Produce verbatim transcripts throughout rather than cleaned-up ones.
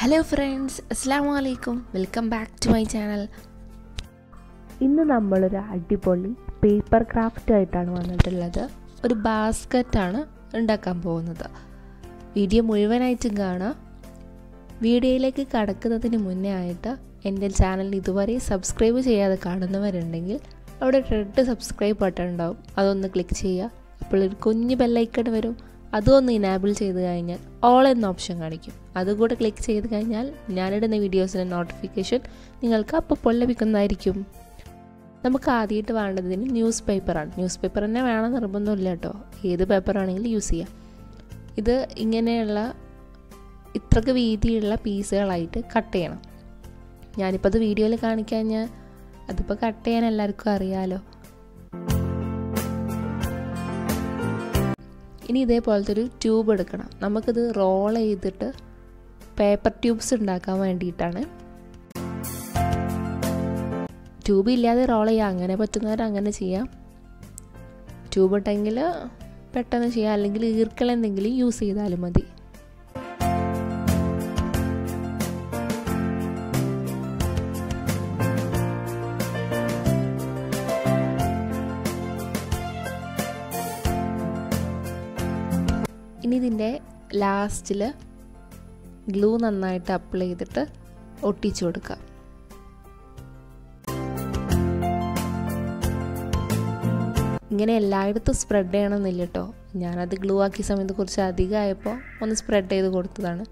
Hello friends, അസ്സലാമു അലൈക്കും. Welcome back to my channel. ഇന്ന് നമ്മളൊരു അടിപൊളി പേപ്പർ ക്രാഫ്റ്റ് ആയിട്ടാണ് വന്നിട്ടുള്ളത്. ഒരു ബാസ്ക്കറ്റാണ് ഉണ്ടാക്കാൻ പോകുന്നത്. വീഡിയോ മുഴുവനായിട്ടും കാണാം. വീഡിയോയിലേക്ക് കടക്കുന്നതിന് മുന്നേ ആയിട്ട് എൻ്റെ ചാനൽ ഇതുവരെ സബ്സ്ക്രൈബ് ചെയ്യാതെ കാണുന്നവരുണ്ടെങ്കിൽ അവിടെ റെഡ് സബ്സ്ക്രൈബ് ബട്ടൺ ഉണ്ടാവും, അതൊന്ന് ക്ലിക്ക് ചെയ്യുക. അപ്പോൾ ഒരു കുഞ്ഞ് ബെല്ലൈക്കൺ വരും, അതൊന്ന് ഇനാബിൾ ചെയ്ത് കഴിഞ്ഞാൽ ഓൾ എന്ന ഓപ്ഷൻ കാണിക്കും. അതുകൂടെ ക്ലിക്ക് ചെയ്ത് കഴിഞ്ഞാൽ ഞാനിടുന്ന വീഡിയോസിൻ്റെ നോട്ടിഫിക്കേഷൻ നിങ്ങൾക്ക് അപ്പോൾ ലഭിക്കുന്നതായിരിക്കും. നമുക്ക് ആദ്യമായിട്ട് വേണ്ടതിന് ന്യൂസ് പേപ്പറാണ്. ന്യൂസ് പേപ്പർ തന്നെ വേണം നിർബന്ധമില്ല കേട്ടോ, ഏത് പേപ്പറാണെങ്കിലും യൂസ് ചെയ്യാം. ഇത് ഇങ്ങനെയുള്ള ഇത്രക്ക് വീതിയുള്ള പീസുകളായിട്ട് കട്ട് ചെയ്യണം. ഞാനിപ്പോൾ അത് വീഡിയോയിൽ കാണിക്കാൻ ഞാൻ അതിപ്പോൾ കട്ട് ചെയ്യാൻ എല്ലാവർക്കും അറിയാമല്ലോ. ഇനി ഇതേപോലത്തെ ഒരു ട്യൂബ് എടുക്കണം. നമുക്കിത് റോൾ ചെയ്തിട്ട് പേപ്പർ ട്യൂബ്സ് ഉണ്ടാക്കാൻ വേണ്ടിയിട്ടാണ്. ട്യൂബ് ഇല്ലാതെ റോൾ ചെയ്യാം, അങ്ങനെ പറ്റുന്നവർ അങ്ങനെ ചെയ്യാം. ട്യൂബ് ഉണ്ടെങ്കിൽ പെട്ടെന്ന് ചെയ്യാം, അല്ലെങ്കിൽ ഈർക്കൽ എന്തെങ്കിലും യൂസ് ചെയ്താലും മതി. ഇനി ഇതിൻ്റെ ലാസ്റ്റിൽ ഗ്ലൂ നന്നായിട്ട് അപ്ലൈ ചെയ്തിട്ട് ഒട്ടിച്ചു കൊടുക്കുക. ഇങ്ങനെ എല്ലായിടത്തും സ്പ്രെഡ് ചെയ്യണമെന്നില്ല കേട്ടോ. ഞാനത് ഗ്ലൂ ആക്കിയ സമയത്ത് കുറച്ച് അധികമായപ്പോൾ ഒന്ന് സ്പ്രെഡ് ചെയ്ത് കൊടുത്തതാണ്.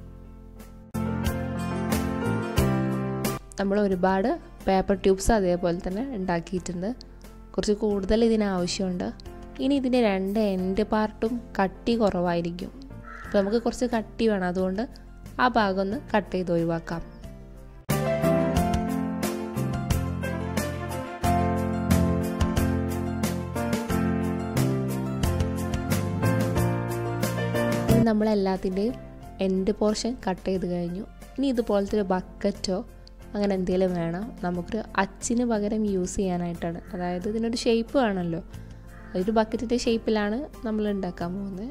നമ്മൾ ഒരുപാട് പേപ്പർ ട്യൂബ്സ് അതേപോലെ തന്നെ ഉണ്ടാക്കിയിട്ടുണ്ട്. കുറച്ച് കൂടുതൽ ഇതിനാവശ്യമുണ്ട്. ഇനി ഇതിൻ്റെ രണ്ട് എൻഡ് പാർട്ടും കട്ടി കുറവായിരിക്കും. അപ്പോൾ നമുക്ക് കുറച്ച് കട്ടി വേണം, അതുകൊണ്ട് ആ ഭാഗം ഒന്ന് കട്ട് ചെയ്ത് ഒഴിവാക്കാം. ഇനി നമ്മളെല്ലാത്തിൻ്റെയും എൻഡ് പോർഷൻ കട്ട് ചെയ്ത് കഴിഞ്ഞു. ഇനി ഇതുപോലത്തെ ഒരു ബക്കറ്റോ അങ്ങനെ എന്തെങ്കിലും വേണം. നമുക്കൊരു അച്ചിന് പകരം യൂസ് ചെയ്യാനായിട്ടാണ്. അതായത് ഇതിനൊരു ഷേപ്പ് വേണമല്ലോ. ഒരു ബക്കറ്റിൻ്റെ ഷേപ്പിലാണ് നമ്മൾ ഉണ്ടാക്കാൻ പോകുന്നത്.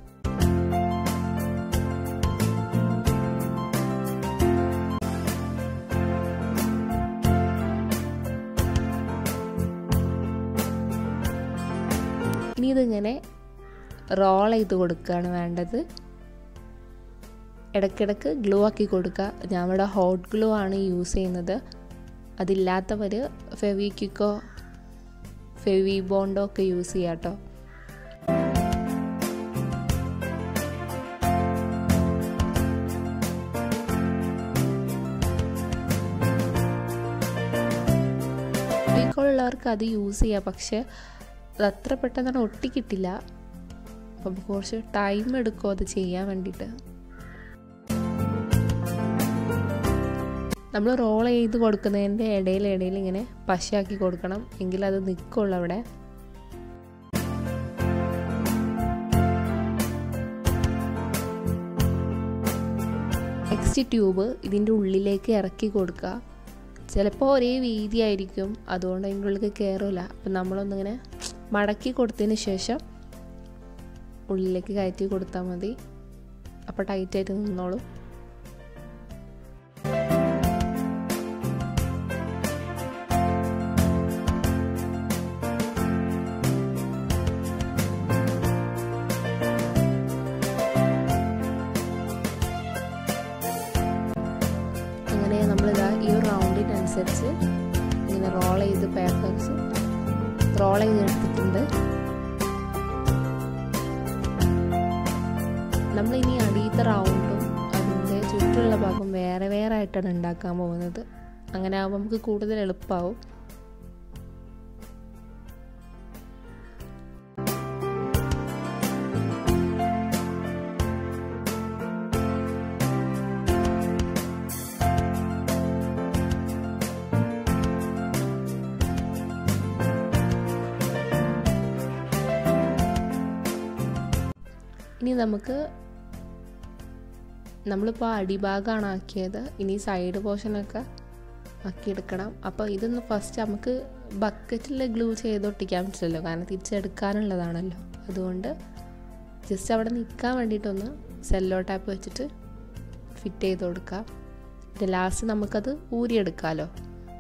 ഇനി ഇതിങ്ങനെ റോൾ ചെയ്ത് കൊടുക്കുകയാണ് വേണ്ടത്. ഇടയ്ക്കിടയ്ക്ക് ഗ്ലൂ ആക്കി കൊടുക്കുക. ഞാൻ ഇവിടെ ഹോട്ട് ഗ്ലൂ ആണ് യൂസ് ചെയ്യുന്നത്. അതില്ലാത്തവർ ഫെവിക്വിക്കോ ഫെവി ബോണ്ടോ ഒക്കെ യൂസ് ചെയ്യാം കേട്ടോ. ഫെവിക്കോളുള്ളവർക്ക് അത് യൂസ് ചെയ്യാം, പക്ഷെ അത് അത്ര പെട്ടെന്ന് ഒട്ടിക്കിട്ടില്ല. അപ്പം കുറച്ച് ടൈം എടുക്കും അത് ചെയ്യാൻ വേണ്ടിയിട്ട്. നമ്മൾ റോൾ ചെയ്ത് കൊടുക്കുന്നതിൻ്റെ ഇടയിൽ ഇടയിൽ ഇങ്ങനെ പശയാക്കി കൊടുക്കണം, എങ്കിലത് നിൽക്കുള്ളൂ അവിടെ. നെക്സ്റ്റ് ട്യൂബ് ഇതിൻ്റെ ഉള്ളിലേക്ക് ഇറക്കി കൊടുക്കുക. ചിലപ്പോൾ ഒരേ വീതിയായിരിക്കും, അതുകൊണ്ട് അതിൻ്റെ ഉള്ളിലേക്ക് കയറില്ല. അപ്പം നമ്മളൊന്നിങ്ങനെ മടക്കി കൊടുത്തതിന് ശേഷം ഉള്ളിലേക്ക് കയറ്റി കൊടുത്താൽ മതി. അപ്പോൾ ടൈറ്റായിട്ട് നിന്നോളും. അങ്ങനെ നമ്മളിതാ ഈ ഒരു റൗണ്ടിനനുസരിച്ച് ഇങ്ങനെ റോൾ ചെയ്ത് പേപ്പേഴ്സ് റോൾ ചെയ്തെടുത്തിട്ടുണ്ട്. നമ്മളിനി അടിയത്തെ റൗണ്ടും അതിൻ്റെ ചുറ്റുമുള്ള ഭാഗം വേറെ വേറെ ആയിട്ടാണ് ഉണ്ടാക്കാൻ പോകുന്നത്. അങ്ങനെ ആകുമ്പോൾ നമുക്ക് കൂടുതൽ എളുപ്പമാവും. ഇനി നമുക്ക് നമ്മളിപ്പോൾ അടിഭാഗമാണ് ആക്കിയത്, ഇനി സൈഡ് പോർഷനൊക്കെ ആക്കിയെടുക്കണം. അപ്പോൾ ഇതൊന്ന് ഫസ്റ്റ് നമുക്ക് ബക്കറ്റിൽ ഗ്ലൂ ചെയ്ത് ഒട്ടിക്കാൻ പറ്റില്ലല്ലോ, കാരണം അതുകൊണ്ട് ജസ്റ്റ് അവിടെ നിൽക്കാൻ വേണ്ടിയിട്ടൊന്ന് സെല്ലോ ടാപ്പ് വെച്ചിട്ട് ഫിറ്റ് ചെയ്ത് കൊടുക്കാം. ഇത് ലാസ്റ്റ് നമുക്കത് ഊരിയെടുക്കാമല്ലോ.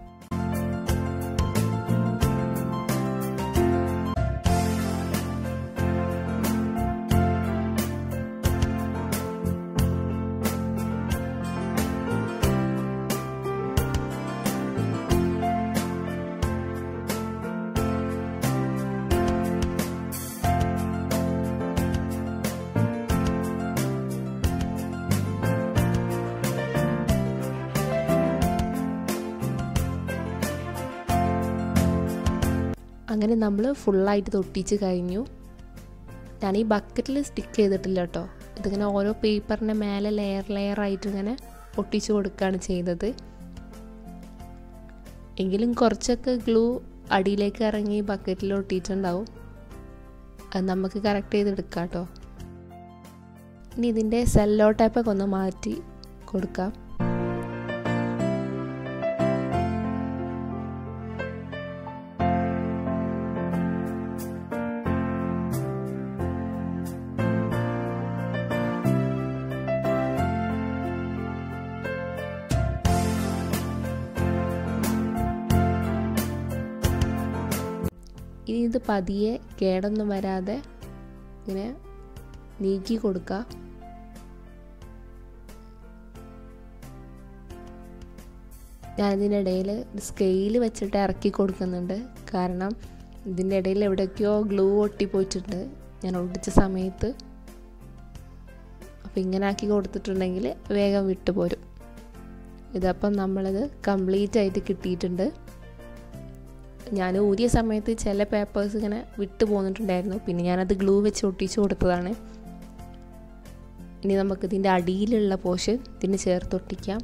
അങ്ങനെ നമ്മൾ ഫുള്ളായിട്ട് തൊട്ടിച്ച് കഴിഞ്ഞു. ഞാൻ ഈ ബക്കറ്റിൽ സ്റ്റിക്ക് ചെയ്തിട്ടില്ല കേട്ടോ. ഇതിങ്ങനെ ഓരോ പേപ്പറിൻ്റെ മേലെ ലെയർ ലെയർ ആയിട്ട് ഇങ്ങനെ ഒട്ടിച്ച് കൊടുക്കുകയാണ് ചെയ്തത്. എങ്കിലും കുറച്ചൊക്കെ ഗ്ലൂ അടിയിലേക്ക് ഇറങ്ങി ബക്കറ്റിൽ ഒട്ടിയിട്ടുണ്ടാവും. അത് നമുക്ക് കറക്റ്റ് ചെയ്തെടുക്കാം കേട്ടോ. ഇനി ഇതിൻ്റെ സെല്ലോ ടൈപ്പൊക്കെ ഒന്ന് മാറ്റി കൊടുക്കാം. ഇനി ഇത് പതിയെ കേടൊന്നും വരാതെ ഇങ്ങനെ നീക്കി കൊടുക്കുക. ഞാനിതിൻ്റെ ഇടയിൽ സ്കെയിൽ വെച്ചിട്ട് ഇറക്കി കൊടുക്കുന്നുണ്ട്. കാരണം ഇതിൻ്റെ ഇടയിൽ എവിടെയൊക്കെയോ ഗ്ലൂ ഒട്ടിപ്പോയിട്ടുണ്ട് ഞാൻ ഒട്ടിച്ച സമയത്ത്. അപ്പോൾ ഇങ്ങനെ ആക്കി കൊടുത്തിട്ടുണ്ടെങ്കിൽ വേഗം വിട്ടുപോരും. ഇതപ്പം നമ്മളത് കംപ്ലീറ്റ് ആയിട്ട് കിട്ടിയിട്ടുണ്ട്. ഞാൻ ഊരിയ സമയത്ത് ചില പേപ്പേഴ്സ് ഇങ്ങനെ വിട്ടു പോന്നിട്ടുണ്ടായിരുന്നു. പിന്നെ ഞാനത് ഗ്ലൂ വെച്ച് ഒട്ടിച്ച് കൊടുത്തതാണ്. ഇനി നമുക്ക് ഇതിൻ്റെ അടിയിലുള്ള പോർഷൻ ഇതിന് ചേർത്ത് ഒട്ടിക്കാം.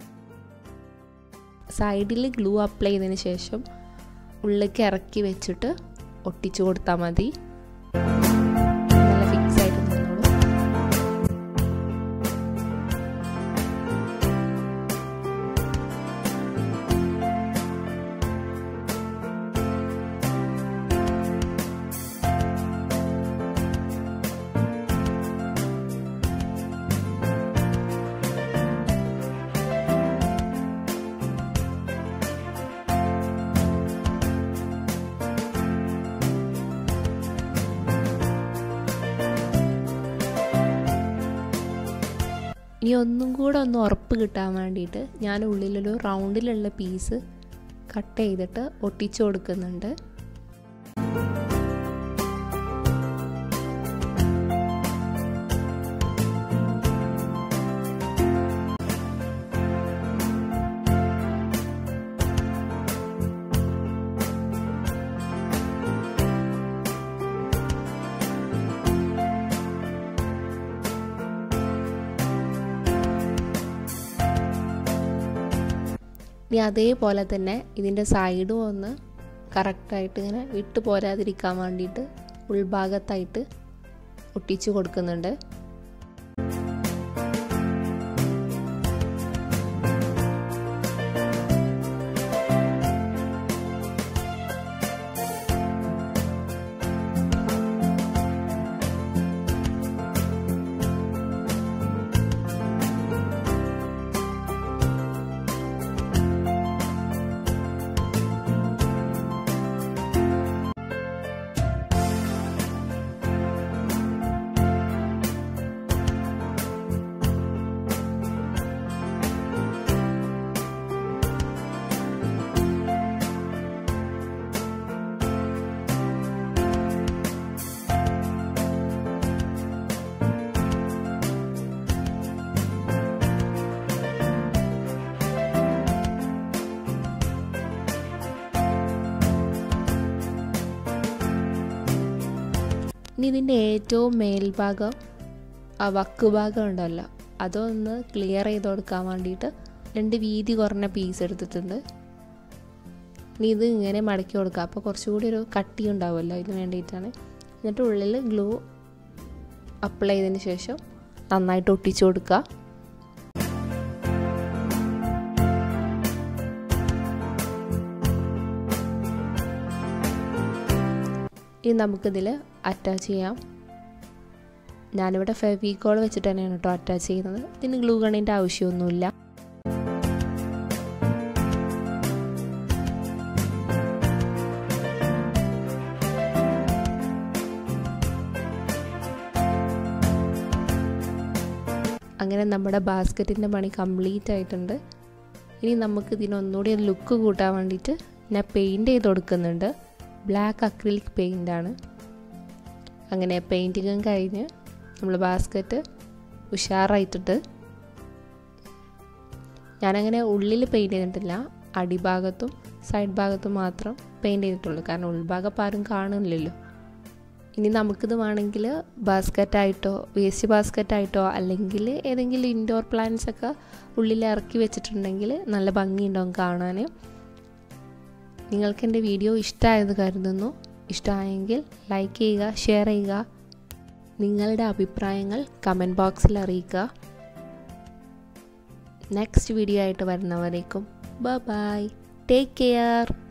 സൈഡിൽ ഗ്ലൂ അപ്ലൈ ചെയ്തതിന് ശേഷം ഉള്ളിലേക്ക് ഇറക്കി വെച്ചിട്ട് ഒട്ടിച്ചു കൊടുത്താൽ മതി. നല്ല ഫിക്സ് ആയിട്ട് നിന്നോളൂ. ഇനി ഒന്നും കൂടെ ഒന്ന് ഉറപ്പ് കിട്ടാൻ വേണ്ടിയിട്ട് ഞാൻ ഉള്ളിലൊരു റൗണ്ടിലുള്ള പീസ് കട്ട് ചെയ്തിട്ട് ഒട്ടിച്ചു കൊടുക്കുന്നുണ്ട്. ഇനി അതേപോലെ തന്നെ ഇതിൻ്റെ സൈഡും ഒന്ന് കറക്റ്റായിട്ട് ഇങ്ങനെ വിട്ടു പോരാതിരിക്കാൻ വേണ്ടിയിട്ട് ഉൾഭാഗത്തായിട്ട് ഒട്ടിച്ചു കൊടുക്കുന്നുണ്ട്. ഇനി ഇതിൻ്റെ ഏറ്റവും മേൽഭാഗം ആ വക്ക് ഭാഗം ഉണ്ടല്ലോ അതൊന്ന് ക്ലിയർ ചെയ്ത് കൊടുക്കാൻ വേണ്ടിയിട്ട് രണ്ട് വീതി കുറഞ്ഞ പീസ് എടുത്തിട്ടുണ്ട്. ഇനി ഇത് ഇങ്ങനെ മടക്കി കൊടുക്കുക. അപ്പോൾ കുറച്ചുകൂടി ഒരു കട്ടി ഉണ്ടാവുമല്ലോ, ഇതിന് വേണ്ടിയിട്ടാണ്. എന്നിട്ട് ഉള്ളിൽ ഗ്ലൂ അപ്ലൈ ചെയ്തതിന് ശേഷം നന്നായിട്ട് ഒട്ടിച്ചു കൊടുക്കുക. ഇനി നമുക്കിതിൽ അറ്റാച്ച് ചെയ്യാം. ഞാനിവിടെ ഫെവിക്കോൾ വെച്ചിട്ട് തന്നെയാണ് കേട്ടോ അറ്റാച്ച് ചെയ്യുന്നത്. ഇതിന് ഗ്ലൂ ഗണ്ണിൻ്റെ ആവശ്യമൊന്നുമില്ല. അങ്ങനെ നമ്മുടെ ബാസ്ക്കറ്റിൻ്റെ പണി കംപ്ലീറ്റ് ആയിട്ടുണ്ട്. ഇനി നമുക്ക് ഇതിനൊന്നുകൂടി ഒരു ലുക്ക് കൂട്ടാൻ വേണ്ടിയിട്ട് ഞാൻ പെയിൻറ്റ് ചെയ്ത് കൊടുക്കുന്നുണ്ട്. ബ്ലാക്ക് അക്രിലിക് പെയിൻ്റാണ്. അങ്ങനെ പെയിൻറ്റിങ്ങും കഴിഞ്ഞ് നമ്മൾ ബാസ്ക്കറ്റ് ഉഷാറായിട്ടുണ്ട്. ഞാനങ്ങനെ ഉള്ളിൽ പെയിൻറ്റ് ചെയ്തിട്ടില്ല, അടിഭാഗത്തും സൈഡ് ഭാഗത്തും മാത്രം പെയിൻറ്റ് ചെയ്തിട്ടുള്ളൂ. കാരണം ഉൾഭാഗം ഇപ്പോൾ ആരും കാണില്ലല്ലോ. ഇനി നമുക്കിത് വേണമെങ്കിൽ ബാസ്ക്കറ്റായിട്ടോ വേസ്റ്റ് ബാസ്ക്കറ്റായിട്ടോ അല്ലെങ്കിൽ ഏതെങ്കിലും ഇൻഡോർ പ്ലാന്റ്സ് ഒക്കെ ഉള്ളിൽ ഇറക്കി വെച്ചിട്ടുണ്ടെങ്കിൽ നല്ല ഭംഗിയുണ്ടാവും കാണാൻ. നിങ്ങൾക്ക് എൻ്റെ വീഡിയോ ഇഷ്ടമായെന്ന് കരുതുന്നു. ഇഷ്ടമായെങ്കിൽ ലൈക്ക് ചെയ്യുക, ഷെയർ ചെയ്യുക. നിങ്ങളുടെ അഭിപ്രായങ്ങൾ കമൻറ്റ് ബോക്സിൽ അറിയിക്കുക. നെക്സ്റ്റ് വീഡിയോ ആയിട്ട് വരുന്നവരേക്കും ബൈ ബൈ, ടേക്ക് കെയർ.